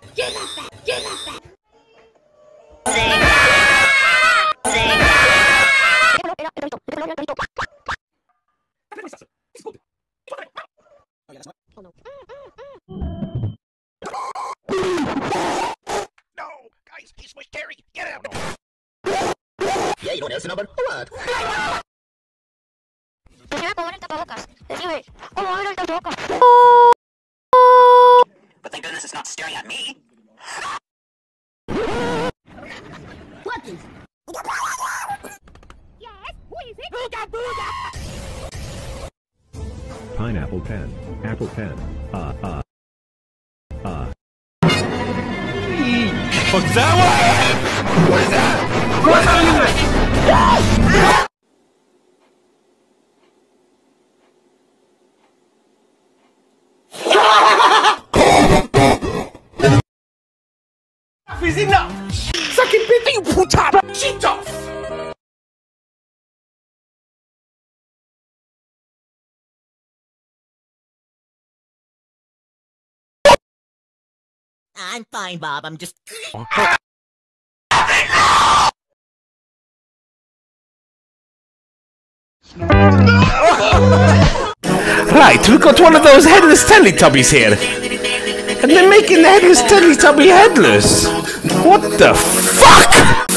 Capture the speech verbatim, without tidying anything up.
Guys, he's scary. Get out. Yeah, you don't answer number. What? But thank goodness it's not staring at me. What is? Yes, who is it? Booga booga! Pineapple pen. Apple pen. Uh, uh. Uh. What's that one? What is that? What's that? Is enough! Suck it, bitch, you puta! Shit off! I'm fine, Bob. I'm just. Right, we've got one of those headless Teletubbies here. And they're making the headless Teletubby headless. What the fuck?